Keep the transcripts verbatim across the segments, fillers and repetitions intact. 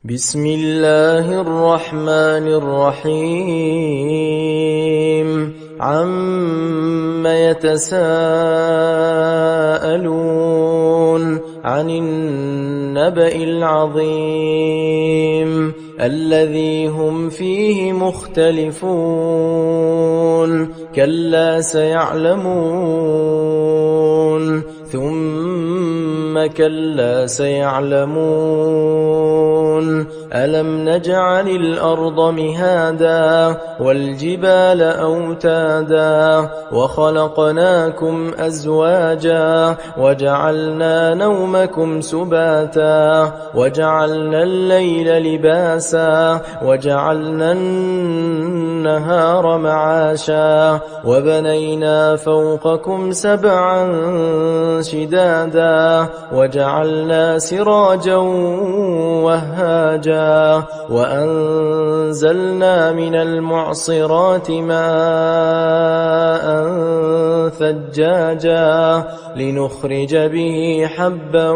بسم الله الرحمن الرحيم عم يتساءلون عن النبأ العظيم الذي هم فيه مختلفون كلا سيعلمون ثم كلا سيعلمون ألم نجعل الأرض مهادا والجبال أوتادا وخلقناكم أزواجا وجعلنا نومكم سباتا وجعلنا الليل لباسا وجعلنا النهار معاشا وبنينا فوقكم سبعا شدادا وجعلنا سراجا وهاجا وأنزلنا من المعصرات ماء ثجاجا لنخرج به حبا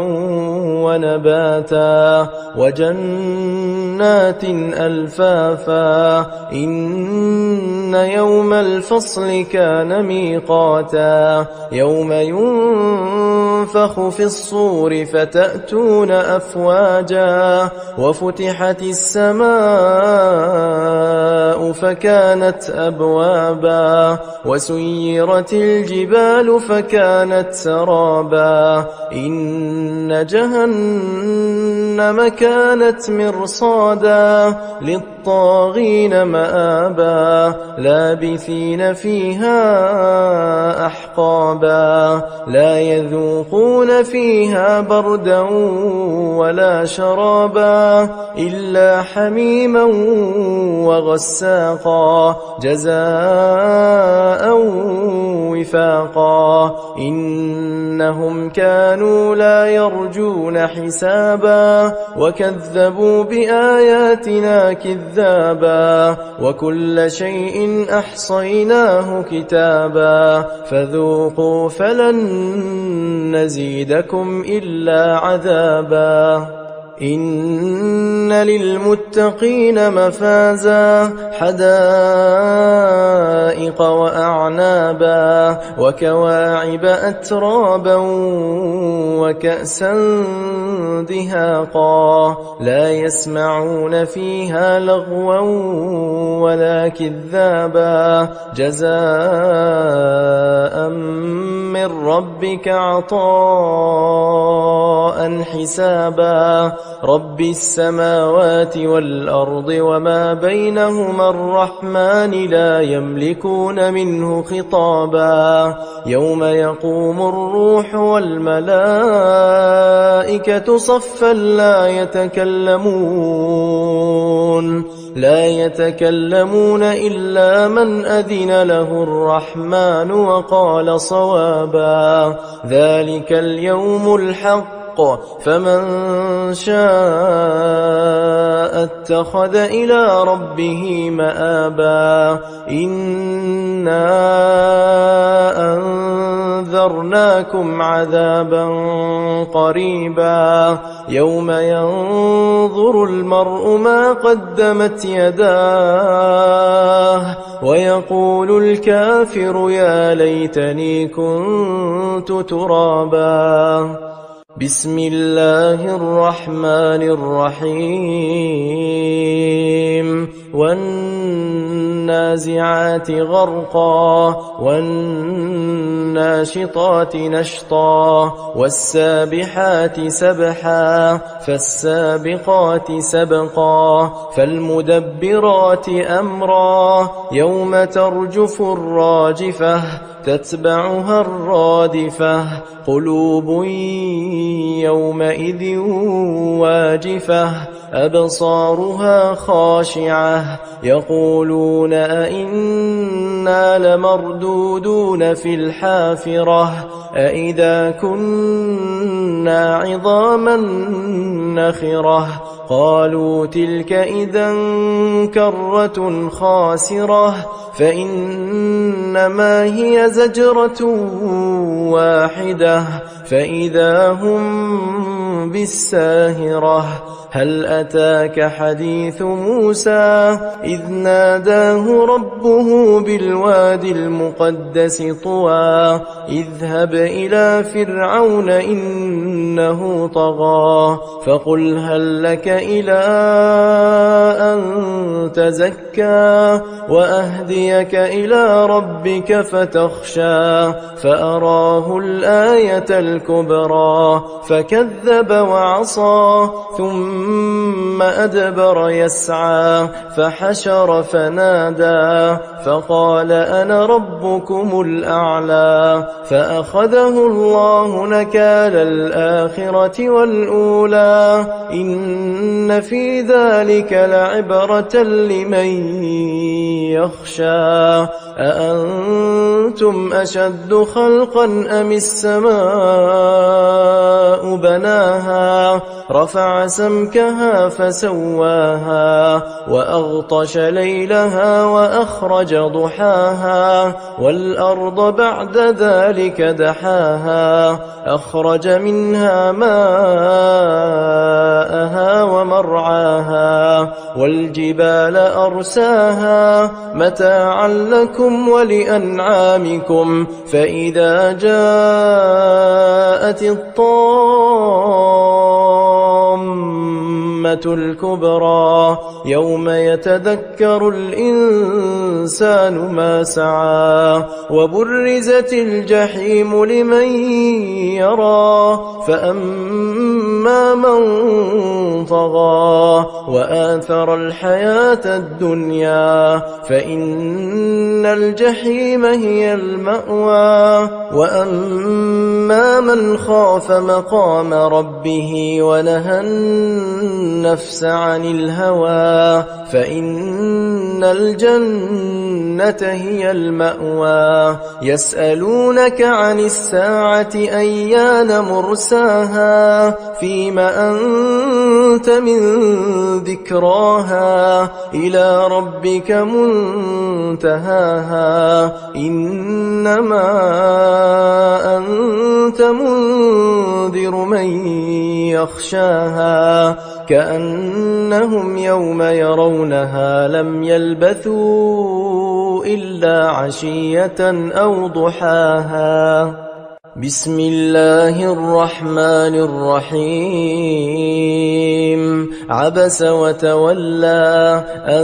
ونباتا وجنات ألفافا إن يوم الفصل كان ميقاتا يوم ينفخ في الصور فتأتون أفواجا وفتحت السماء فكانت أبوابا وسيرت الجبال فكانت سرابا إن جهنم كانت مرصادا للطاغين مآبا لابثين فيها أحقابا لا يذوقون فيها بردا ولا شرابا إلا حميما وغساقا جزاء وفاقا إنهم كانوا لا يرجون حسابا وكذبوا بآياتنا كذابا وكل شيء أحصيناه كتابا فذوقوا فلن نزيدكم إلا عذابا إن للمتقين مفازا حدائق وأعنابا وكواعب أترابا وكأسا دهاقا لا يسمعون فيها لغوا ولا كذابا جزاء من ربك عطاء حسابا رب السماوات والأرض وما بينهما الرحمن لا يملكون منه خطابا يوم يقوم الروح والملائكة صفا لا يتكلمون لا يتكلمون إلا من أذن له الرحمن وقال صوابا ذلك اليوم الحق فمن شاء اتخذ إلى ربه مآبا إنا أنذرناكم عذابا قريبا يوم ينظر المرء ما قدمت يداه ويقول الكافر يا ليتني كنت ترابا بسم الله الرحمن الرحيم والنازعات غرقا والناشطات نشطا والسابحات سبحا فالسابقات سبقا فالمدبرات أمرا يوم ترجف الراجفة تتبعها الرادفة قلوب يومئذ واجفة أبصارها خاشعة يقولون أئنا لمردودون في الحافرة أئذا كنا عظاما نخرة قالوا تلك إذا كرة خاسرة فإنما هي زجرة واحدة فإذا هم بالساهرة هل أتاك حديث موسى إذ ناداه ربه بالوادي المقدس طوى اذهب إلى فرعون إنه طغى فقل هل لك إلى أن تزكى وأهديك إلى ربك فتخشى فأراه الآية الكبرى فكذب وعصى ثم أدبر يسعى فحشر فنادى فقال أنا ربكم الأعلى فأخذه الله نكال الآخرة والأولى إن في ذلك لعبرة لمن يخشى أأنتم أشد خلقا أم السماء بناها رفع سمكها فسواها وأغطش ليلها وأخرج ضحاها والأرض بعد ذلك دحاها أخرج منها ماءها ومرعاها والجبال أرساها متاعا لكم ولأنعامكم فإذا جاءت الطامة الكبرى يوم يتذكر الإنسان ما سعى وبرزت الجحيم لمن يرى فأما من طغى وآثر الحياة الدنيا فإن الجحيم هي المأوى وأما من خاف مقام ربه ونهى النفس عن الهوى فإن الجنة هي المأوى يسألونك عن الساعة أيان مرساها فيما أنت من ذكراها إلى ربك منتهاها إنما أنت منذر من يخشاها كأنهم يوم يرونها لم يلبثوا إلا عشية أو ضحاها بسم الله الرحمن الرحيم عبس وتولى أن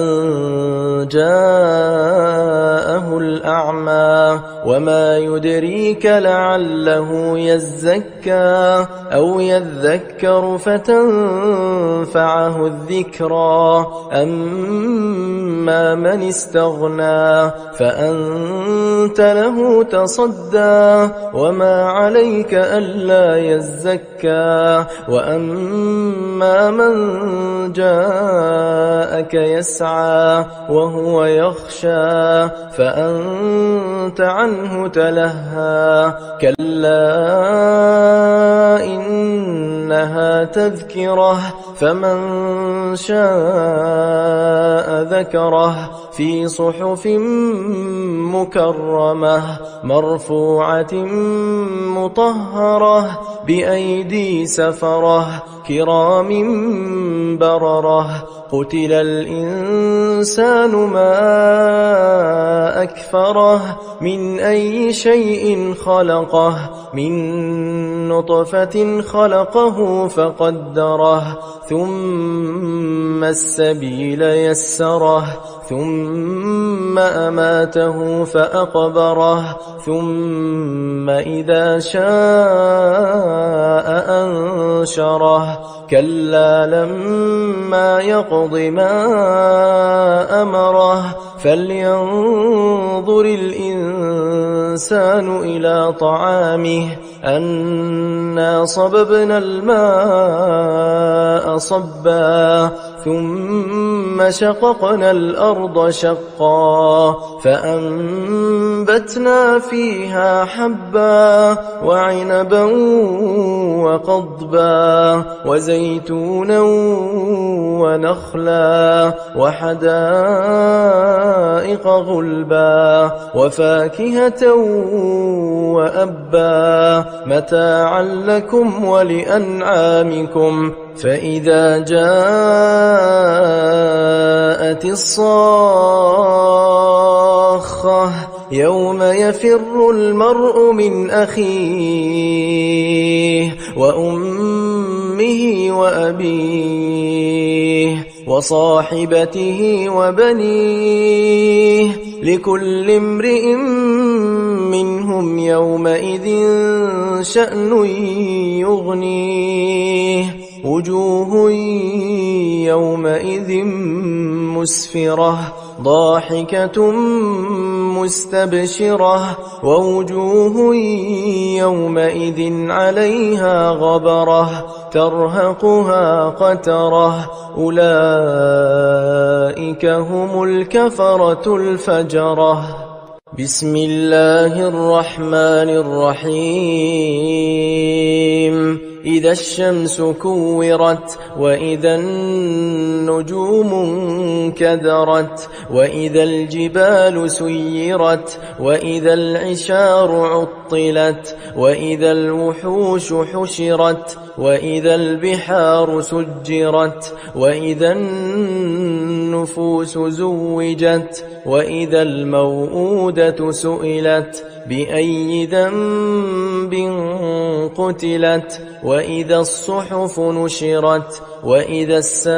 جاءه الأعمى وما يدريك لعله يزكى أو يذكر فتنفعه الذكرى أما من استغنى فأنت له تصدى وما عليك ألا يزكى وأما من جاءك يسعى وهو يخشى فأنت عنه تلهى كلا إنها تذكرة فمن شاء ذكره في صحف مكرمة مرفوعة مطهرة بأيدي سفرة كرام بررة قتل الإنسان ما أكفره من أي شيء خلقه من نطفة خلقه فقدره ثم السبيل يسره ثم أماته فأقبره ثم إذا شاء أنشره كلا لما يقض ما أمره فلينظر الإنسان إلى طعامه أنا صببنا الماء صبا ثم شققنا الأرض شقا فأنبتنا فيها حبا وعنبا وقضبا وزيتونا ونخلا وحدائق غلبا وفاكهة وأبا متاعا لكم ولأنعامكم. فإذا جاءت الصاخة يوم يفر المرء من أخيه وأمه وأبيه وصاحبته وبنيه لكل امرئ منهم يومئذ شأن يغنيه وجوه يومئذ مسفرة ضاحكة مستبشرة ووجوه يومئذ عليها غبرة ترهقها قترة أولئك هم الكفرة الفجرة. بسم الله الرحمن الرحيم. إذا الشمس كورت وإذا النجوم انكدرت وإذا الجبال سيرت وإذا العشار عطلت وإذا الوحوش حشرت وإذا البحار سجرت وإذا النفوس زوجت وإذا الموءودة سئلت بأي ذنب قتلت وإذا الصحف نشرت وإذا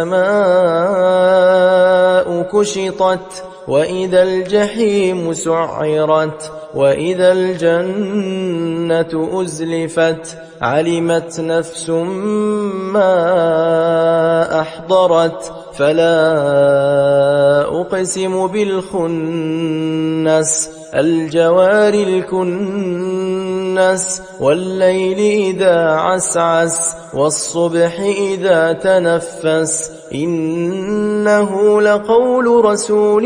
السماء كشطت وإذا الجحيم سعرت وإذا الجنة أزلفت علمت نفس ما أحضرت. فلا أقسم بالخنس الجوار الكنس والليل إذا عسعس والصبح إذا تنفس إنه لقول رسول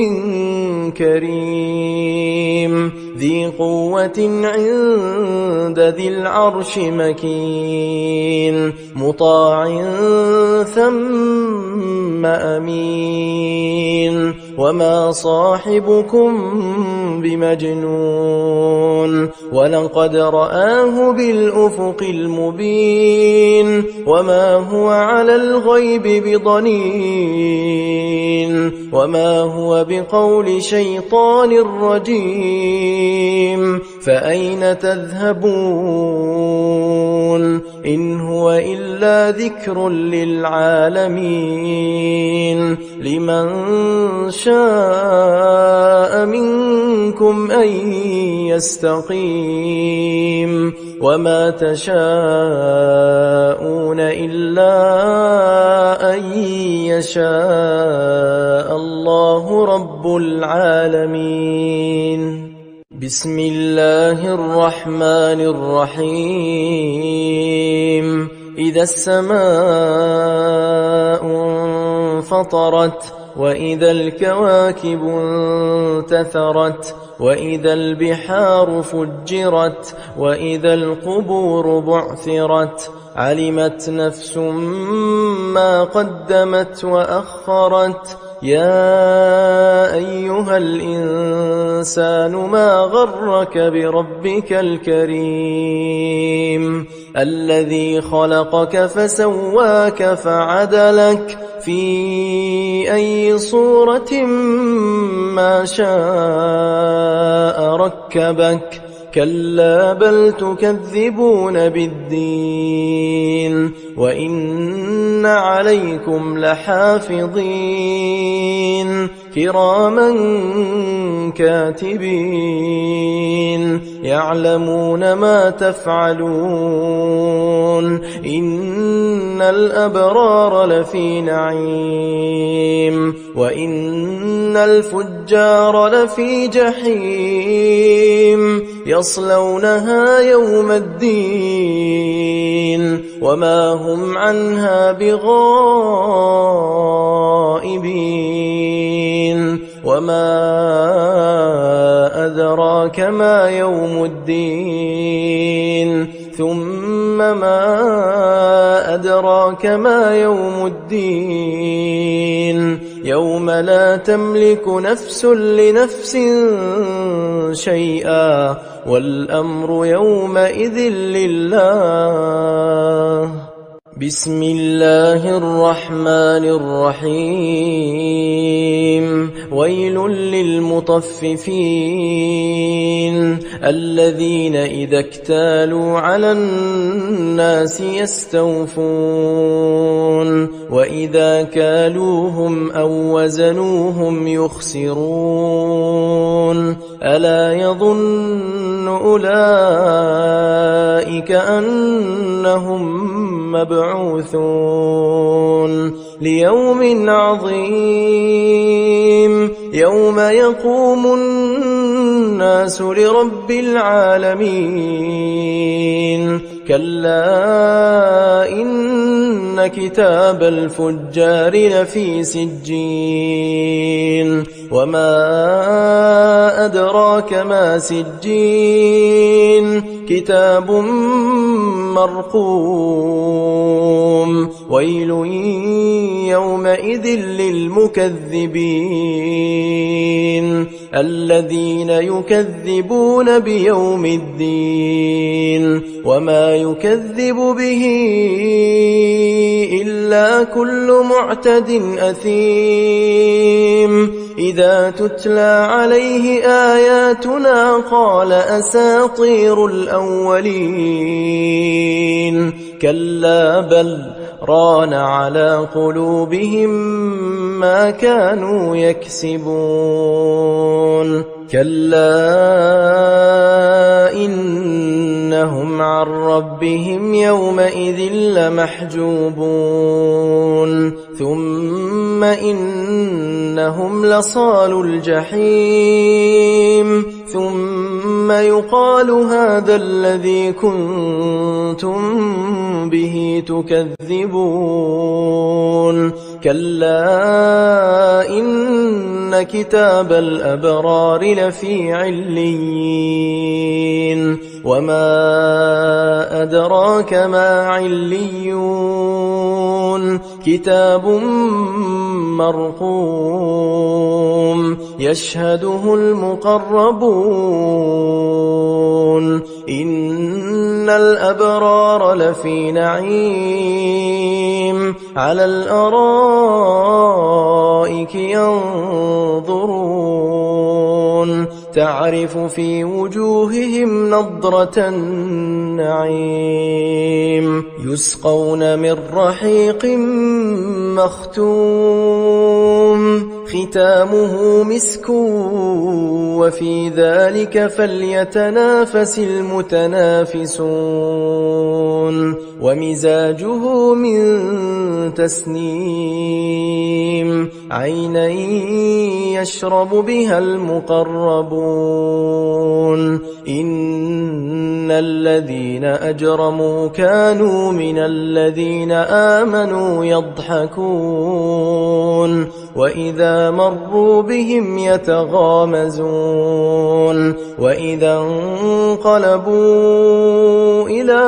كريم ذي قوة عند ذي العرش مكين مطاع ثم أمين وما صاحبكم بمجنون ولقد رآه بالأفق المبين وما هو على الغيب بضنين وما هو بقول شيطان رجيم. فأين تذهبون إن هو إلا ذكر للعالمين لمن شاء منكم أن يستقيم وما تشاءون إلا أن يشاء الله رب العالمين. بسم الله الرحمن الرحيم. إذا السماء انفطرت وإذا الكواكب انتثرت وإذا البحار فجرت وإذا القبور بعثرت علمت نفس ما قدمت وأخرت. يا أيها الإنسان ما غرك بربك الكريم الذي خلقك فسواك فعدلك في أي صورة ما شاء ركبك كلا بل تكذبون بالدين وإن عليكم لحافظين كراما كاتبين يعلمون ما تفعلون إن الأبرار لفي نعيم وإن الفجار لفي جحيم يصلونها يوم الدين وما هم عنها بغائبين وما أدراك ما يوم الدين ثم ما أدراك ما يوم الدين يوم لا تملك نفس لنفس شيئا والأمر يومئذ لله. بسم الله الرحمن الرحيم. ويل للمطففين الذين إذا اكتالوا على الناس يستوفون وإذا كالوهم أو وزنوهم يخسرون ألا يظن أولئك أنهم مبعوثون ليوم عظيم يوم يقوم الناس لرب العالمين كلا إن كتاب الفجار لفي سجين وما أدراك ما سجين كتاب مرقوم ويل يومئذ للمكذبين الذين يكذبون بيوم الدين وما يكذب به إلا كل معتد أثيم إذا تتلى عليه آياتنا قال أساطير الأولين كلا بل ران على قلوبهم ما كانوا يكسبون كلا إنهم عن ربهم يومئذ لمحجوبون ثم إنهم لصالوا الجحيم ثم يقال هذا الذي كنتم به تكذبون كلا إن كتاب الأبرار لفي عليين وما أدراك ما عليون كتاب مرقوم يشهده المقربون إن الأبرار لفي نعيم على الأرائك ينظرون تعرف في وجوههم نضرة النعيم يسقون من رحيق مختوم ختامه مسك وفي ذلك فليتنافس المتنافسون ومزاجه من تسنيم عينا يشرب بها المقربون إن الذين أجرموا كانوا من الذين آمنوا يضحكون وإذا مروا بهم يتغامزون وإذا انقلبوا إلى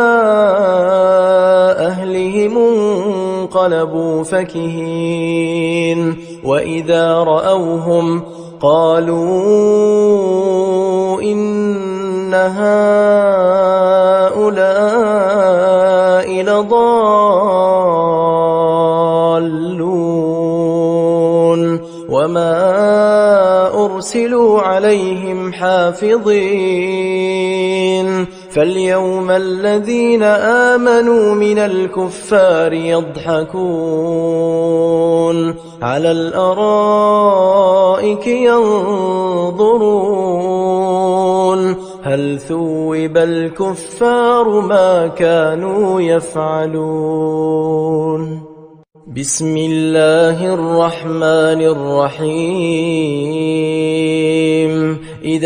أهلهم انقلبوا فكهين وإذا رأوهم قالوا إن هؤلاء لضالون وما أرسلوا عليهم حافظين فاليوم الذين آمنوا من الكفار يضحكون على الأرائك ينظرون هل ثوب الكفار ما كانوا يفعلون. بسم الله الرحمن الرحيم. إذا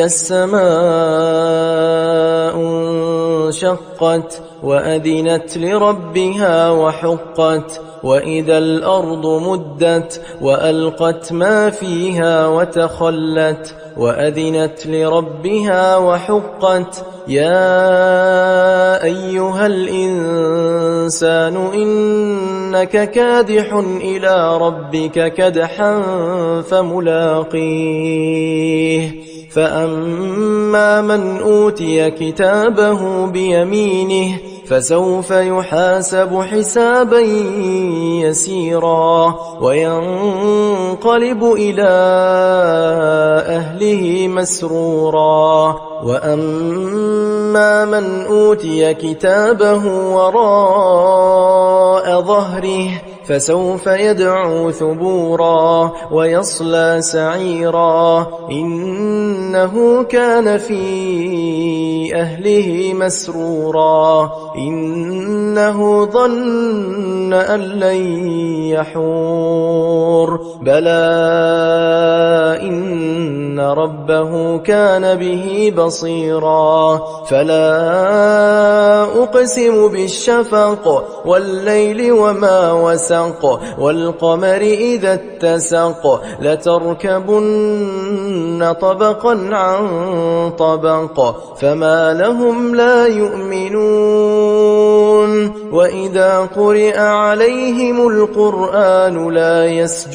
السماء انشقت وأذنت لربها وحقت وإذا الأرض مدت وألقت ما فيها وتخلت وأذنت لربها وحقت يا أيها الإنسان إنك كادح إلى ربك كدحا فملاقيه فأما من أوتي كتابه بيمينه فسوف يحاسب حسابا يسيرا وينقلب إلى أهله مسرورا وأما من أوتي كتابه وراء ظهره فسوف يدعو ثبورا ويصلى سعيرا إنه كان في أهله مسرورا إنه ظن أن لن يحور بلى إن ربه كان به بصيرا فلا أقسم بالشفق والليل وما وسق والقمر إذا اتسق لتركبن طبقا عن طبق فما لهم لا يؤمنون وإذا قرئ عليهم القرآن لا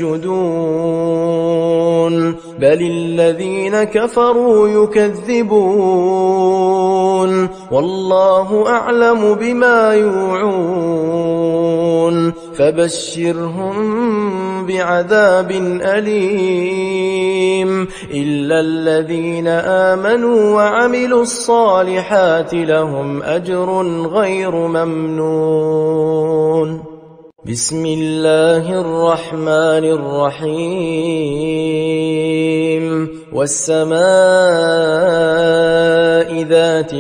يسجدون بل الذين كفروا يكذبون والله أعلم بما يوعون فبشرهم بعذاب أليم إلا الذين آمنوا وعملوا الصالحات لهم أجر غير ممنون. بسم الله الرحمن الرحيم. والسماء ذات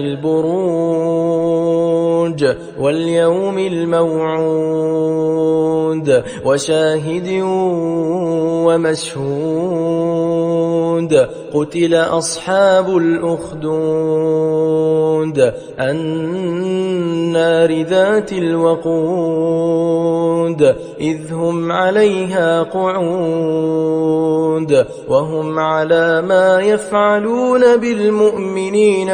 البروج واليوم الموعود وشاهد ومشهود قتل أصحاب الأخدود النار ذات الوقود إذ هم عليها قعود وهم على ما يفعلون بالمؤمنين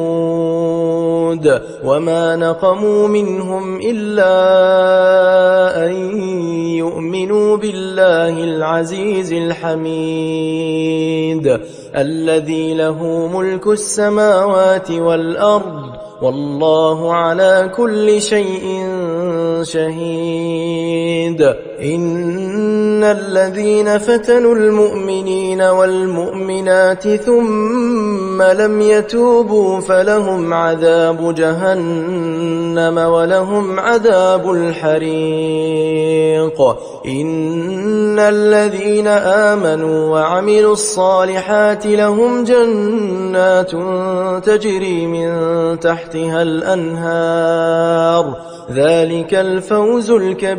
شهود وما نقموا منهم إلا أن يؤمنوا بالله العزيز الحميد الذي له ملك السماوات والأرض والله على كل شيء شهيد. إن الذين فتنوا المؤمنين والمؤمنات ثم لم يتوبوا فلهم عذاب جهنم ولهم عذاب الحريق. إن الذين آمنوا وعملوا الصالحات لهم جنات تجري من تحتها الأنهار ذلك الفوز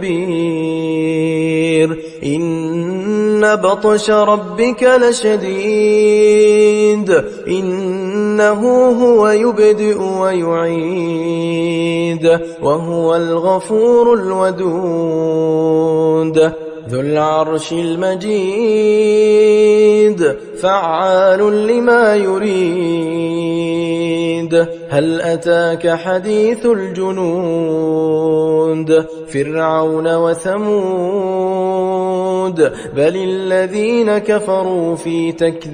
الكبير. إن بطش ربك لشديد إنه هو يبدئ ويعيد وهو الغفور الودود ذو العرش المجيد فعال لما يريد. هل أتاك حديث الجنود فرعون وثمود بل الذين كفروا في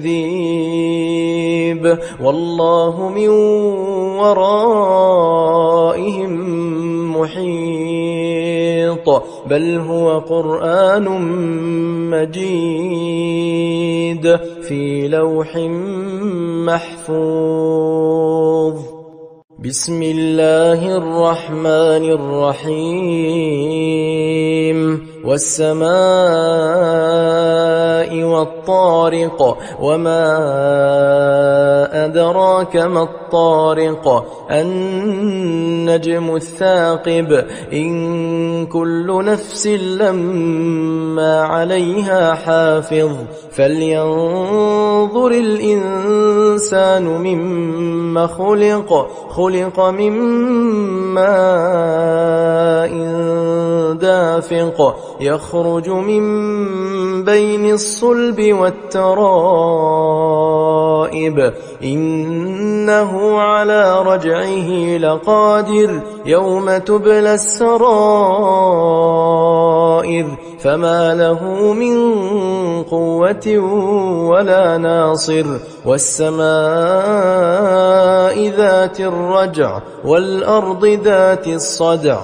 تكذيب والله من ورائهم محيط بل هو قرآن مجيد في لوح محفوظ. بسم الله الرحمن الرحيم والسماء والطارق وما أدراك ما الطارق النجم الثاقب إن كل نفس لما عليها حافظ فلينظر الإنسان مما خلق خلق من ماء دافق يخرج من بين الصلب والترائب إنه على رجعه لقادر يوم تبلى السرائر فما له من قوة ولا ناصر والسماء ذات الرجع والأرض ذات الصدع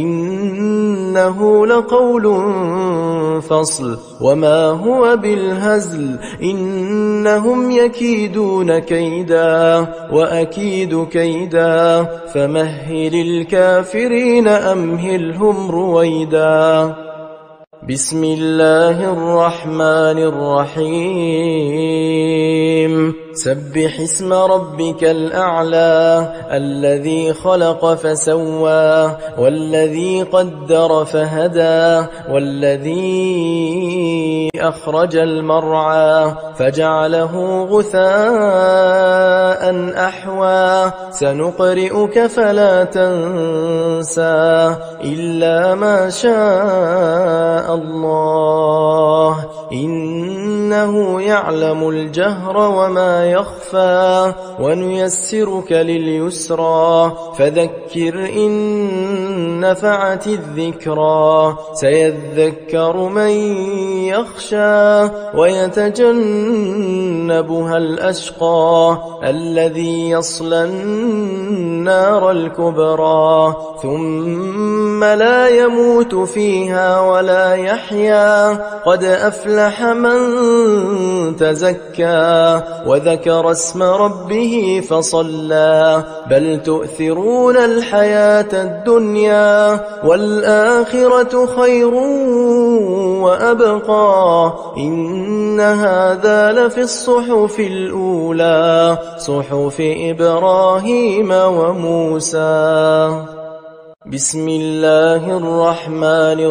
إنه لقول فصل وما هو بالهزل إنهم يكيدون كيدا وأكيد كيدا فمهل الكافرين أمهلهم رويدا بسم الله الرحمن الرحيم سبح اسم ربك الأعلى الذي خلق فسوى والذي قدر فهدى والذي أخرج المرعى فجعله غثاء أحوى سنقرئك فلا تنسى إلا ما شاء الله إنه يعلم الجهر وما يخفى ونيسرك لليسرى فذكر إن نفعت الذكرى سيذكر من يخشى ويتجنبها الأشقى الذي يصلى النار الكبرى ثم لا يموت فيها ولا يحيا قد أفلح من تزكى وذكر اسم ربه فصلى بل تؤثرون الحياة الدنيا والآخرة خير وأبقى إن هذا لفي الصحف الأولى صحف إبراهيم وموسى بسم الله الرحمن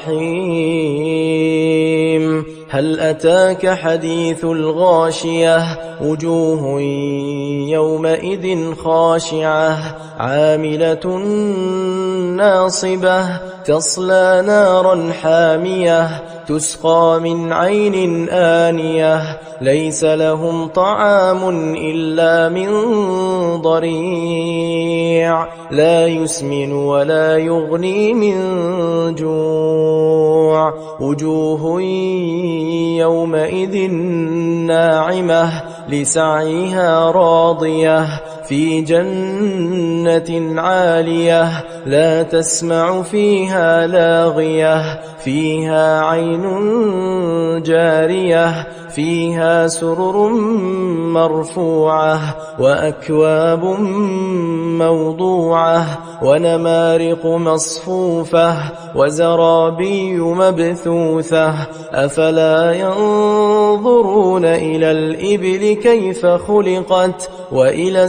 الرحيم هل أتاك حديث الغاشية وجوه يومئذ خاشعة عاملة ناصبة تصلى نارا حامية تسقى من عين آنية ليس لهم طعام إلا من ضريع لا يسمن ولا يغني من جوع وجوه يومئذ ناعمة لسعيها راضية في جنة عالية لا تسمع فيها لاغية فيها عين جارية فيها سرر مرفوعة وأكواب موضوعة ونمارق مصفوفة وزرابي مبثوثة أفلا ينظرون إلى الإبل كيف خلقت وإلى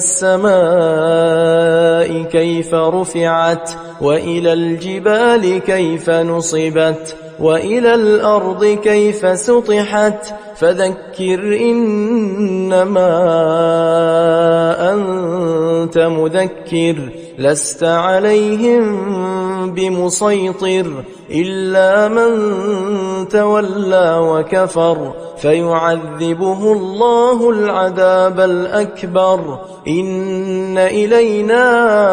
السماء كيف رفعت وإلى الجبال كيف نصبت وإلى الأرض كيف سطحت فذكر إنما أنت مذكر لست عليهم بمسيطر إلا من تولى وكفر فيعذبه الله العذاب الأكبر إن إلينا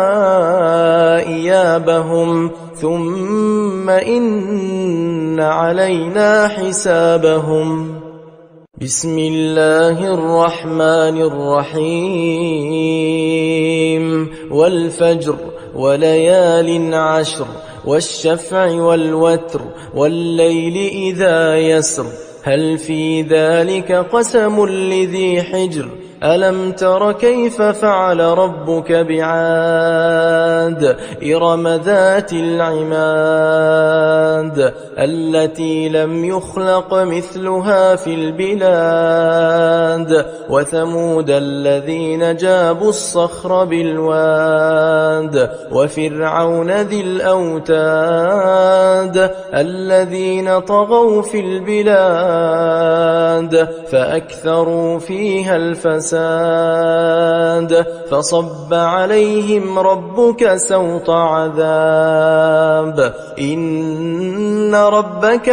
إيابهم ثم إن علينا حسابهم بسم الله الرحمن الرحيم والفجر وليال عشر والشفع والوتر والليل إذا يسر هل في ذلك قسم لذي حجر ألم تر كيف فعل ربك بعاد إرم ذات العماد التي لم يخلق مثلها في البلاد وثمود الذين جابوا الصخر بالواد وفرعون ذي الأوتاد الذين طغوا في البلاد فأكثروا فيها الفساد فصب عليهم ربك سوط عذاب إن ربك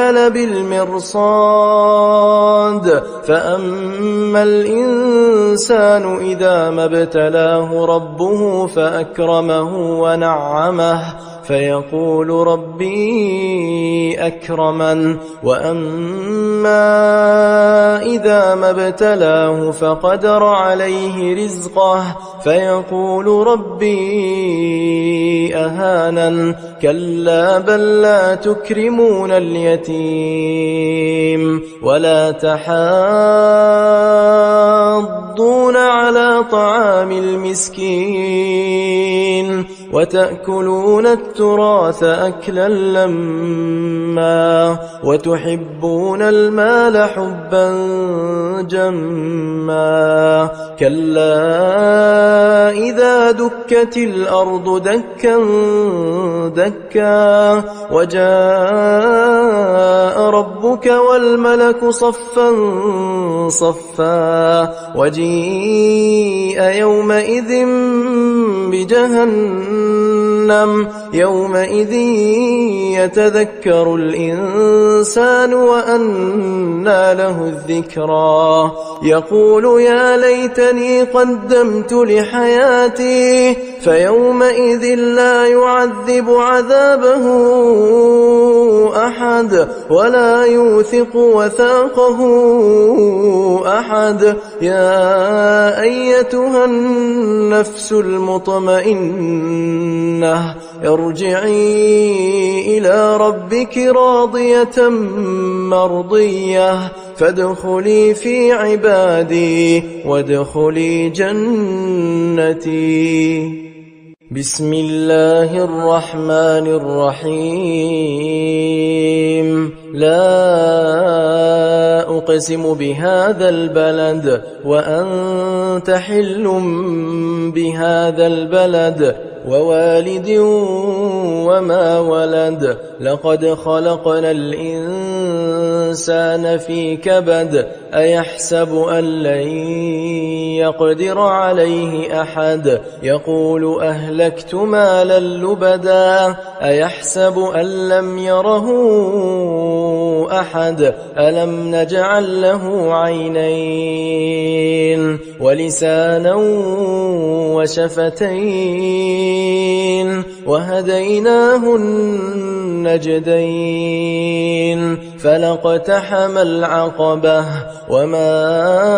لبالمرصاد فأما الإنسان إذا ما ابتلاه ربه فأكرمه ونعمه فيقول ربي أكرمن وأما إذا ما ابتلاه فقدر عليه رزقه فيقول ربي أهانن كلا بل لا تكرمون اليتيم ولا تحاضون على طعام المسكين وتأكلون التراث أكلا لما وتحبون المال حبا جما كلا إذا دكت الأرض دكا دكا وجاء ربك والملك صفا صفا وجيء يومئذ بجهنم يومئذ يتذكر الإنسان وأنى له الذكرى يقول يا ليتني قدمت لحياتي فيومئذ لا يعذب عذابه أحد ولا يوثق وثاقه أحد يا أيتها النفس المطمئنة ارجعي إلى ربك راضية مرضية فادخلي في عبادي وادخلي جنتي بسم الله الرحمن الرحيم لا أقسم بهذا البلد وأنت حل بهذا البلد ووالد وما ولد لقد خلقنا الإنسان في كبد أيحسب أن لن يقدر عليه أحد يقول أهلكت مالا لبدا أيحسب أن لم يره أحد ألم نجعل له عينين ولسانا وشفتين وهديناه النجدين فلاقتحم العقبة وما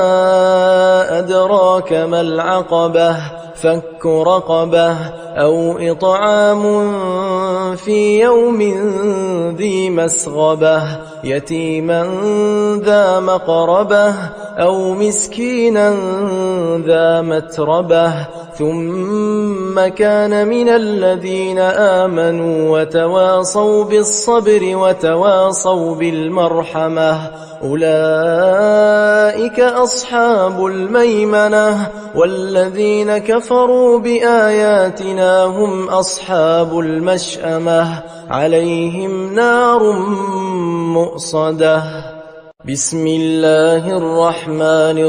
أدراك ما العقبة فك رقبة أو إطعام في يوم ذي مسغبة يتيما ذا مقربة أو مسكينا ذا متربة ثم كان من الذين آمنوا وتواصوا بالصبر وتواصوا بالمرحمة أولئك أصحاب الميمنة والذين كفروا بآياتنا هم أصحاب المشأمة عليهم نار مؤصدة بسم الله الرحمن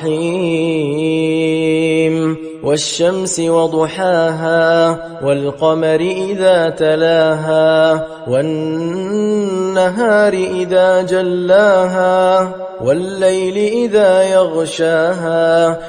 الرحيم والشمس وضحاها والقمر إذا تلاها والنهار إذا جلاها والليل إذا يغشاها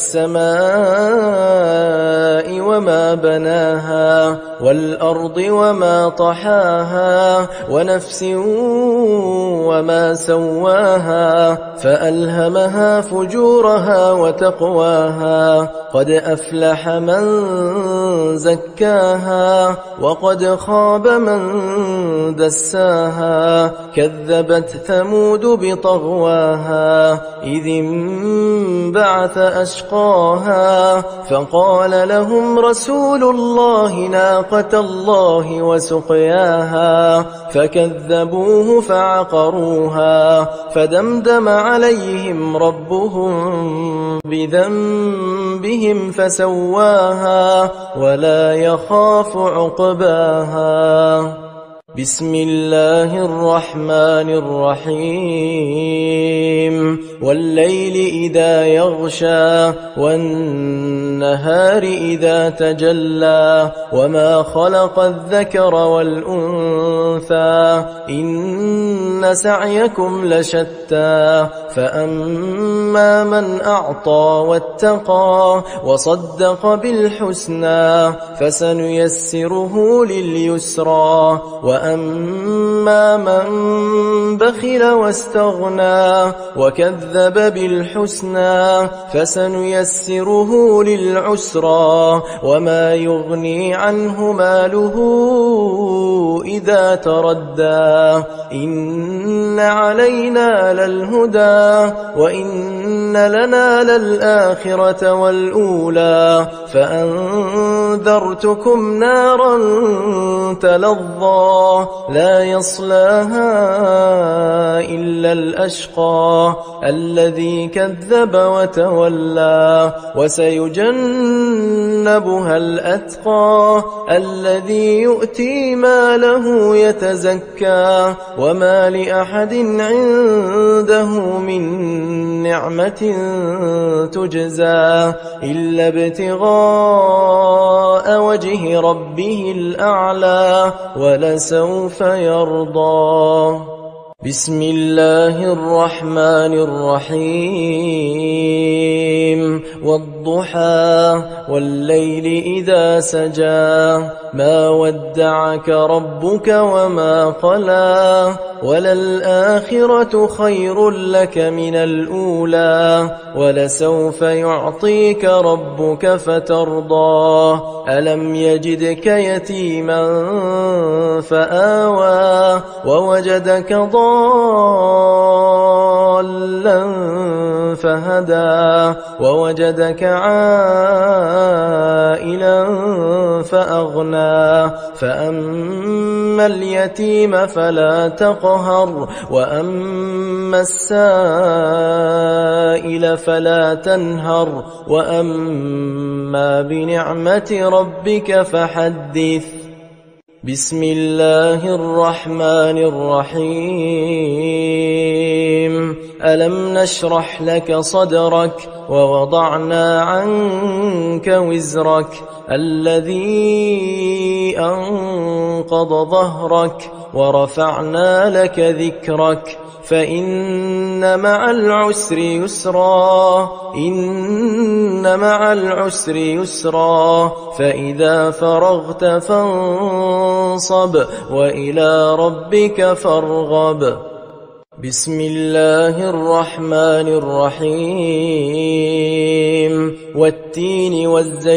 والسماء وما بناها والأرض وما طحاها ونفس وما سواها فألهمها فجورها وتقواها قد أفلح من زكاها وقد خاب من دساها جواها كذبت ثمود بطغواها إذ انبعث أشقاها فقال لهم رسول الله ناقة الله وسقياها فكذبوه فعقروها فدمدم عليهم ربهم بذنبهم فسواها ولا يخاف عقباها. بسم الله الرحمن الرحيم والليل إذا يغشى والنهار إذا تجلى وما خلق الذكر والأنثى إن سعيكم لشتى فأما من أعطى واتقى وصدق بالحسنى فسنيسره لليسرى وأما من بخل واستغنى وكذب بالحسنى فسنيسره للعسرى وما يغني عنه ماله إذا تردى إن علينا للهدى وإن لنا للآخرة والأولى فأنذرتكم نارا تلظى لا يصلاها إلا الأشقى الذي كذب وتولى وسيجنبها الأتقى الذي يؤتي ماله يتزكى وما لأحد عنده من نعمة تجزى إلا ابتغاء وجه ربه الأعلى ولسوف يرضى. بسم الله الرحمن الرحيم والضحى والليل إذا سجى ما ودعك ربك وما قلى وللآخرة خير لك من الأولى ولسوف يعطيك ربك فترضى ألم يجدك يتيما فآوى ووجدك ضالا فهدى ووجدك عائلا فأغنى فأما اليتيم فلا تقهر وأما السائل فلا تنهر وأما بنعمة ربك فحدث. بسم الله الرحمن الرحيم ألم نشرح لك صدرك ووضعنا عنك وزرك الذي أنقض ظهرك ورفعنا لك ذكرك فإن مع العسر يسرا إن مع العسر يسرا فإذا فرغت فانصب وإلى ربك فارغب. بسم الله الرحمن الرحيم والتين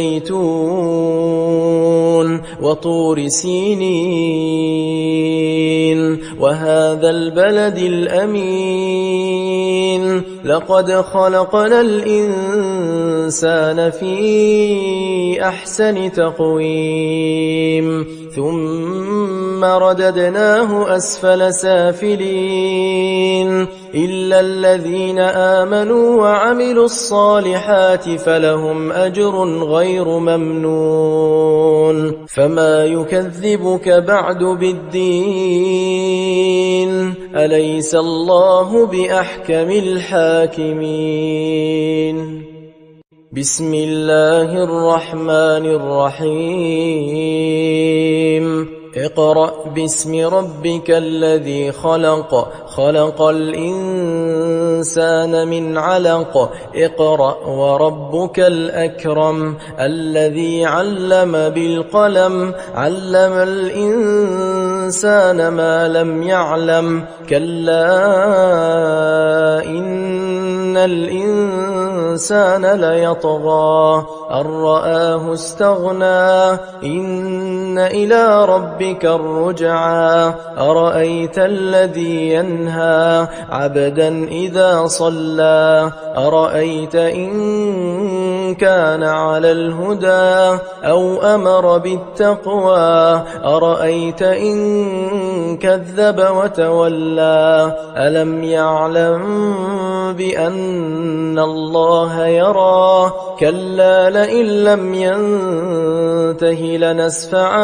والزيتون وطور سينين وهذا البلد الأمين لقد خلقنا الإنسان في أحسن تقويم ثم رددناه أسفل سافلين إلا الذين آمنوا وعملوا الصالحات فلهم أجر غير ممنون فما يكذبك بعد بالدين أليس الله بأحكم الحاكمين. بسم الله الرحمن الرحيم اقرأ باسم ربك الذي خلق خلق الإنسان من علق اقرأ وربك الأكرم الذي علم بالقلم علم الإنسان ما لم يعلم كلا إن الإنسان الإنسان ليطغى أن رآه استغنى إن إلى ربك الرجعى أرأيت الذي ينهى عبدا إذا صلى أرأيت إن كان على الهدى أو أمر بالتقوى أرأيت إن كذب وتولى ألم يعلم بأن الله يرى كلا لئن لم ينته لنسفعا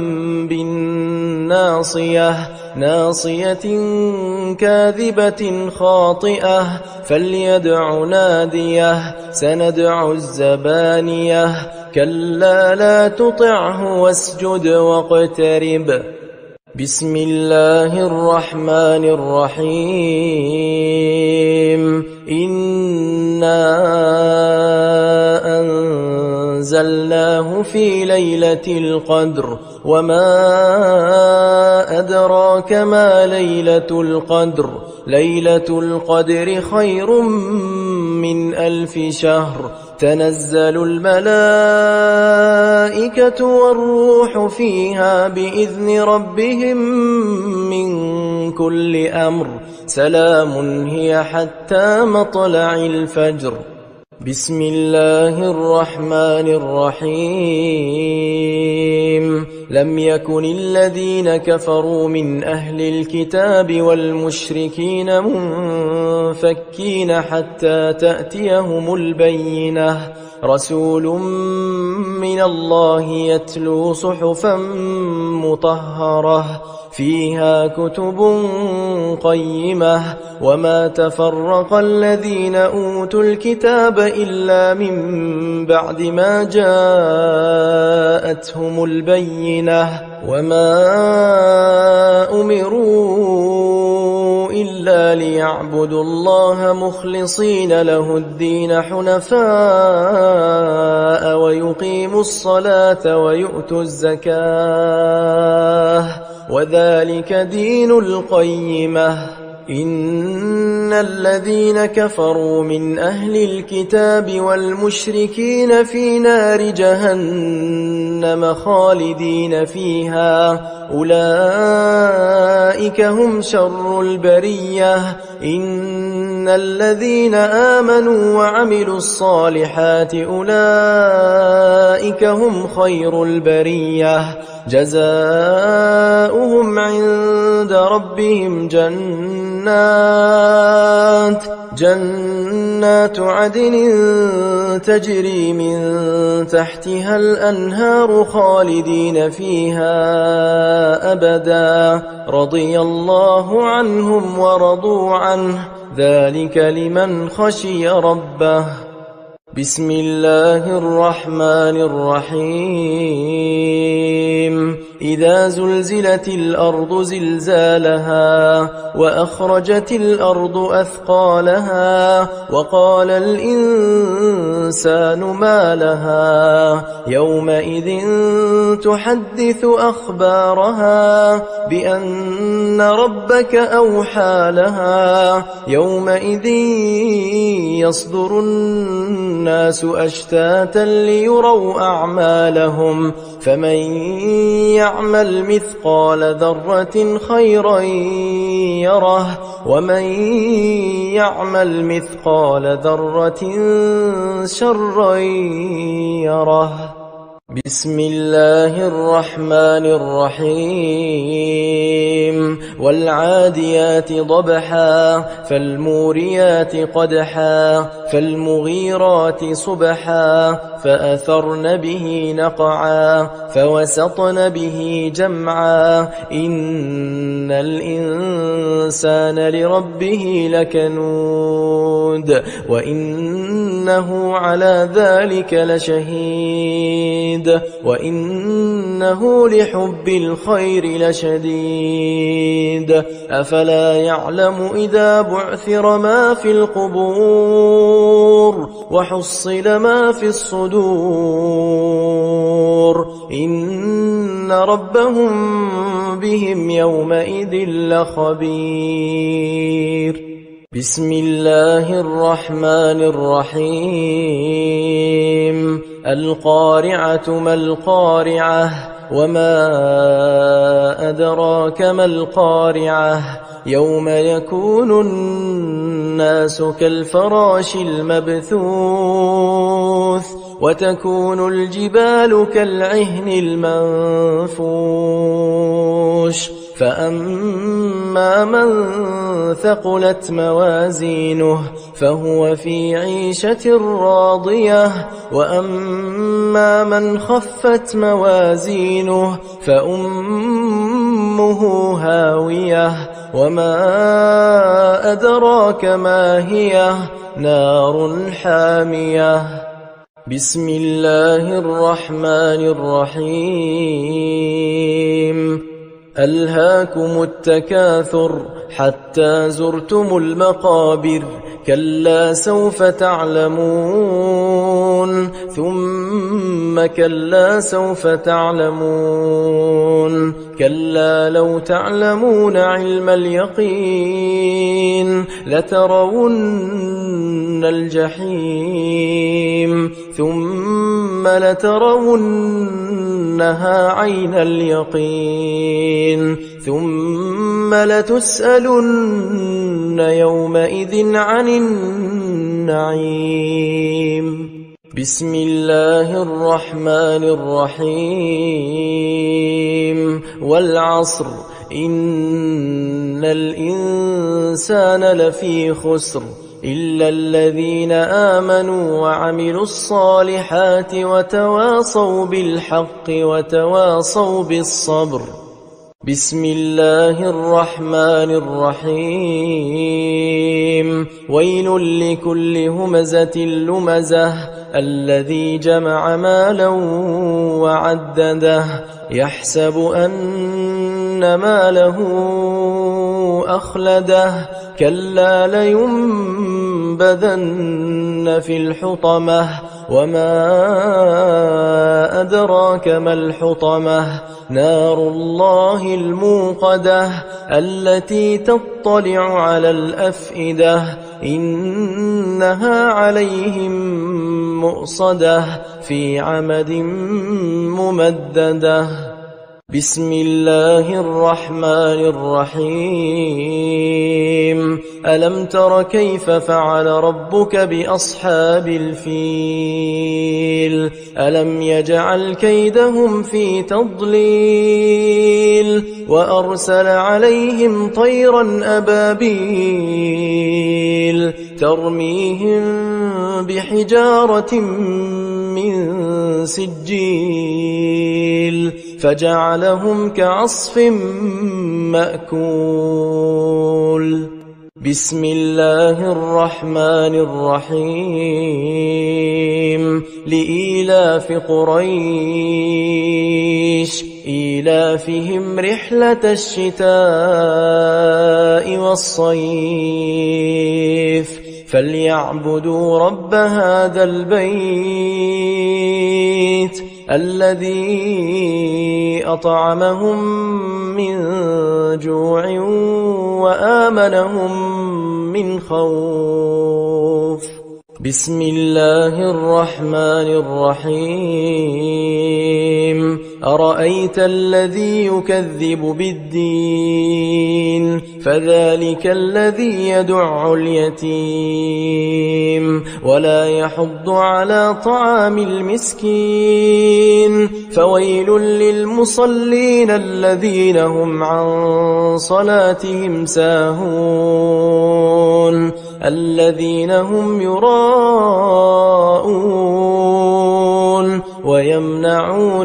بالناصية ناصية كاذبة خاطئة فليدع ناديه سندع الزبانية كلا لا تطعه واسجد واقترب بسم الله الرحمن الرحيم إنا أنزلناه في ليلة القدر وما أدراك ما ليلة القدر ليلة القدر خير من ألف شهر تنزل الملائكة والروح فيها بإذن ربهم من كل أمر سلام هي حتى مطلع الفجر بسم الله الرحمن الرحيم لم يكن الذين كفروا من أهل الكتاب والمشركين منفكين حتى تأتيهم البينة رسول من الله يتلو صحفا مطهرة فيها كتب قيمة وما تفرق الذين أوتوا الكتاب إلا من بعد ما جاءتهم البينة وما أمروا إلا ليعبدوا الله مخلصين له الدين حنفاء ويقيموا الصلاة ويؤتوا الزكاة وذلك دين القيمة إن الذين كفروا من أهل الكتاب والمشركين في نار جهنم خالدين فيها أولئك هم شر البرية إن الذين آمنوا وعملوا الصالحات أولئك هم خير البرية جزاؤهم عند ربهم جنات جنات عدن تجري من تحتها الأنهار خالدين فيها أبدا رضي الله عنهم ورضوا عنه ذلك لمن خشي ربه بسم الله الرحمن الرحيم إذا زلزلت الأرض زلزالها وأخرجت الأرض أثقالها وقال الإنسان ما لها يومئذ تحدث أخبارها بأن ربك أوحى لها يومئذ يصدر الناس أشتاتا ليروا أعمالهم فمن يعمل مثقال ذرة خيرا يره ومن يعمل مثقال ذرة شرا يره بسم الله الرحمن الرحيم والعاديات ضبحا فالموريات قدحا فالمغيرات صبحا فأثرن به نقعا فوسطن به جمعا إن الإنسان لربه لكنود وإنه على ذلك لشهيد وإنه لحب الخير لشديد أفلا يعلم إذا بعثر ما في القبور وحصل ما في الصدور إن ربهم بهم يومئذ لخبير بسم الله الرحمن الرحيم القارعة ما القارعة وما أدراك ما القارعة يوم يكون الناس كالفراش المبثوث وتكون الجبال كالعهن المنفوش فأما من ثقلت موازينه فهو في عيشة راضية وأما من خفت موازينه فأمه هاوية وما أدراك ما هي نار حامية بسم الله الرحمن الرحيم ألهاكم التكاثر حتى زرتم المقابر كلا سوف تعلمون ثم كلا سوف تعلمون كلا لو تعلمون علم اليقين لترون الجحيم ثم لترونها عين اليقين ثم لتسألن يومئذ عن النعيم بسم الله الرحمن الرحيم والعصر إن الإنسان لفي خسر إلا الذين آمنوا وعملوا الصالحات وتواصوا بالحق وتواصوا بالصبر بسم الله الرحمن الرحيم ويل لكل همزة لمزة الذي جمع مالا وعدده يحسب أن ماله أخلده كلا لينبذن في الحطمة وما أدراك ما الحطمة نار الله الموقدة التي تطلع على الأفئدة إنها عليهم مؤصدة في عمد ممددة بسم الله الرحمن الرحيم ألم تر كيف فعل ربك بأصحاب الفيل ألم يجعل كيدهم في تضليل وأرسل عليهم طيرا أبابيل ترميهم بحجارة من سجيل فجعلهم كعصف مأكول بسم الله الرحمن الرحيم لإيلاف قريش إيلافهم رحلة الشتاء والصيف فليعبدوا رب هذا البيت الذي أطعمهم من جوع وآمنهم من خوف بسم الله الرحمن الرحيم أرأيت الذي يكذب بالدين فذلك الذي يدع اليتيم ولا يحض على طعام المسكين فويل للمصلين الذين هم عن صلاتهم ساهون الذين هم يراءون ويمنعون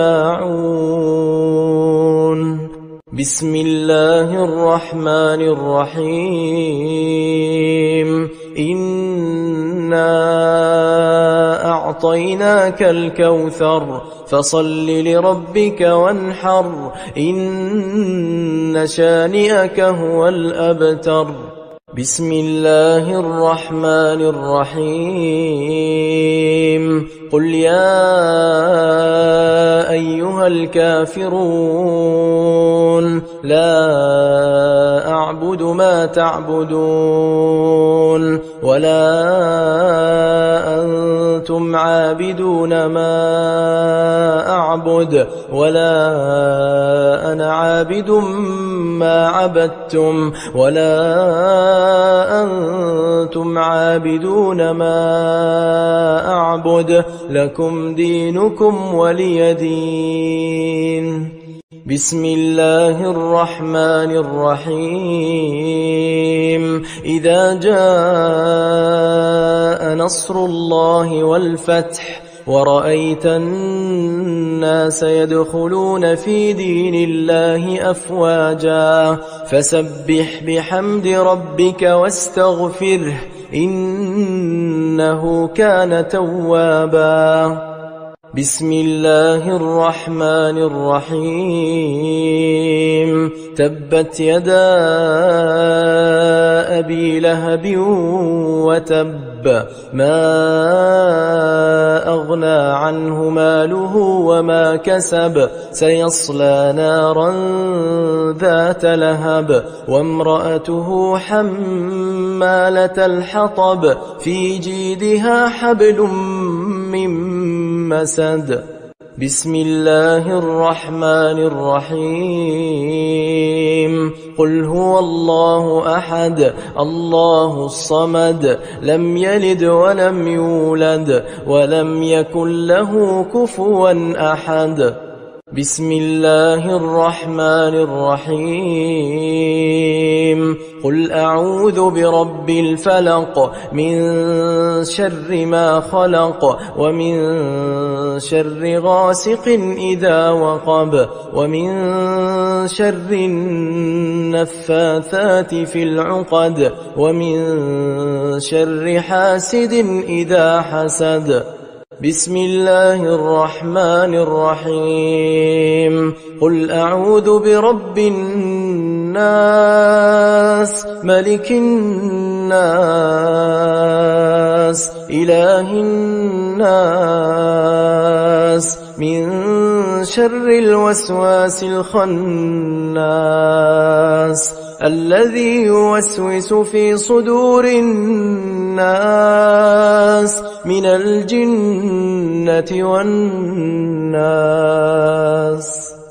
الماعون بسم الله الرحمن الرحيم إنا أعطيناك الكوثر فصل لربك وانحر إن شانئك هو الأبتر بسم الله الرحمن الرحيم قل يا أيها الكافرون لا أعبد أعبد ما تعبدون ولا أنتم عابدون ما أعبد ولا أنا عابد ما عبدتم ولا أنتم عابدون ما أعبد لكم دينكم ولي دين. بسم الله الرحمن الرحيم. إذا جاء نصر الله والفتح ورأيت الناس يدخلون في دين الله أفواجا فسبح بحمد ربك واستغفره إنه كان توابا. بسم الله الرحمن الرحيم. تبت يدا أبي لهب وتب ما أغنى عنه ماله وما كسب سيصلى نارا ذات لهب وامرأته حمالة الحطب في جيدها حبل من مسد. بسم الله الرحمن الرحيم. قل هو الله أحد الله الصمد لم يلد ولم يولد ولم يكن له كفوا أحد. بسم الله الرحمن الرحيم. قل أعوذ برب الفلق من شر ما خلق ومن شر غاسق إذا وقب ومن شر النفاثات في العقد ومن شر حاسد إذا حسد. بسم الله الرحمن الرحيم. قل أعوذ برب الناس ملك الناس إله الناس من شر الوسواس الخناس الذي يوسوس في صدور الناس من الجنة والناس.